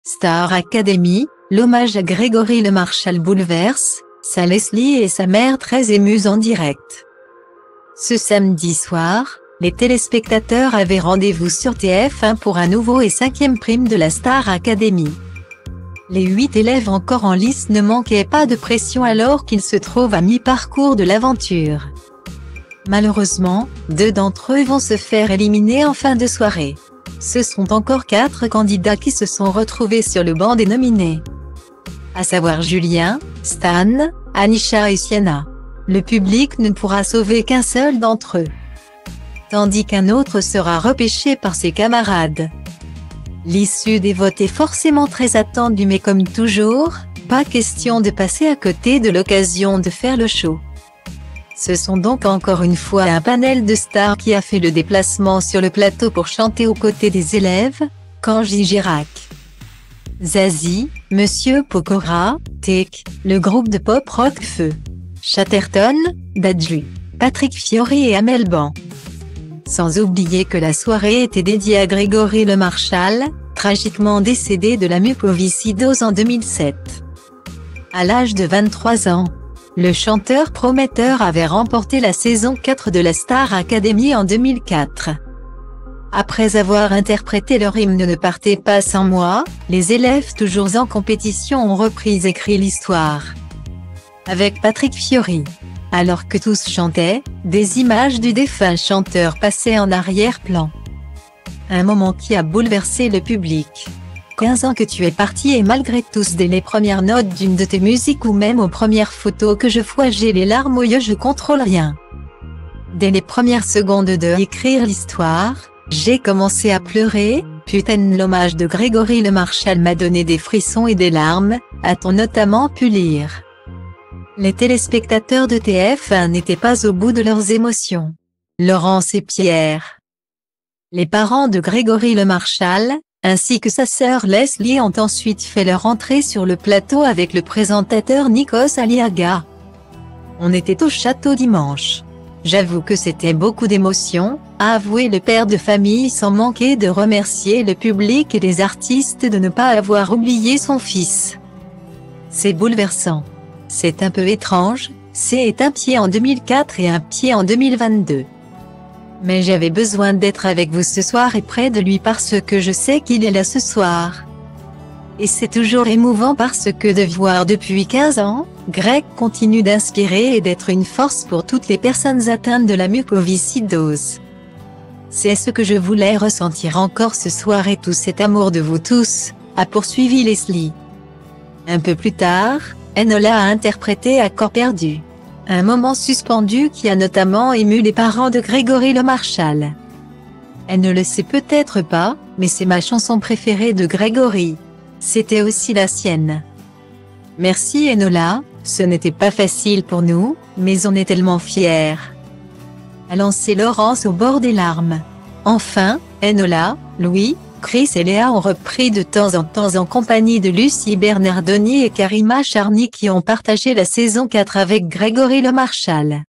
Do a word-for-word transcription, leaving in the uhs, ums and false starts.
Star Academy, l'hommage à Grégory LeMarchal bouleverse, sa Leslie et sa mère très émues en direct. Ce samedi soir, les téléspectateurs avaient rendez-vous sur T F un pour un nouveau et cinquième prime de la Star Academy. Les huit élèves encore en lice ne manquaient pas de pression alors qu'ils se trouvent à mi-parcours de l'aventure. Malheureusement, deux d'entre eux vont se faire éliminer en fin de soirée. Ce sont encore quatre candidats qui se sont retrouvés sur le banc des nominés. À savoir Julien, Stan, Anisha et Sienna. Le public ne pourra sauver qu'un seul d'entre eux, tandis qu'un autre sera repêché par ses camarades. L'issue des votes est forcément très attendue mais comme toujours, pas question de passer à côté de l'occasion de faire le show. Ce sont donc encore une fois un panel de stars qui a fait le déplacement sur le plateau pour chanter aux côtés des élèves, Kanji Girac, Zazie, Monsieur Pokora, Tech, le groupe de pop rock Feu, Chatterton, Dadju, Patrick Fiori et Amel Ban. Sans oublier que la soirée était dédiée à Grégory LeMarchal, tragiquement décédé de la mucoviscidose en deux mille sept. À l'âge de vingt-trois ans, le chanteur prometteur avait remporté la saison quatre de la Star Academy en deux mille quatre. Après avoir interprété leur hymne Ne partez pas sans moi, les élèves toujours en compétition ont repris écrit l'histoire. Avec Patrick Fiori. Alors que tous chantaient, des images du défunt chanteur passaient en arrière-plan. Un moment qui a bouleversé le public. quinze ans que tu es parti et malgré tous dès les premières notes d'une de tes musiques ou même aux premières photos que je vois j'ai les larmes aux yeux je contrôle rien. Dès les premières secondes de écrire l'histoire, j'ai commencé à pleurer, putain l'hommage de Grégory LeMarchal m'a donné des frissons et des larmes, a-t-on notamment pu lire. Les téléspectateurs de T F un n'étaient pas au bout de leurs émotions. Laurence et Pierre, les parents de Grégory LeMarchal, ainsi que sa sœur Leslie ont ensuite fait leur entrée sur le plateau avec le présentateur Nikos Aliaga. On était au château dimanche. J'avoue que c'était beaucoup d'émotions, a avoué le père de famille sans manquer de remercier le public et les artistes de ne pas avoir oublié son fils. C'est bouleversant. C'est un peu étrange, c'est un pied en deux mille quatre et un pied en deux mille vingt-deux. Mais j'avais besoin d'être avec vous ce soir et près de lui parce que je sais qu'il est là ce soir. Et c'est toujours émouvant parce que de voir depuis quinze ans, Greg continue d'inspirer et d'être une force pour toutes les personnes atteintes de la mucoviscidose. C'est ce que je voulais ressentir encore ce soir et tout cet amour de vous tous, a poursuivi Leslie. Un peu plus tard, Enola a interprété Accord perdu. Un moment suspendu qui a notamment ému les parents de Grégory LeMarchal. Elle ne le sait peut-être pas, mais c'est ma chanson préférée de Grégory. C'était aussi la sienne. Merci Enola, ce n'était pas facile pour nous, mais on est tellement fiers. A lancé Laurence au bord des larmes. Enfin, Enola, Louis, Chris et Léa ont repris de temps en temps en compagnie de Lucie Bernardoni et Karima Charny qui ont partagé la saison quatre avec Grégory LeMarchal.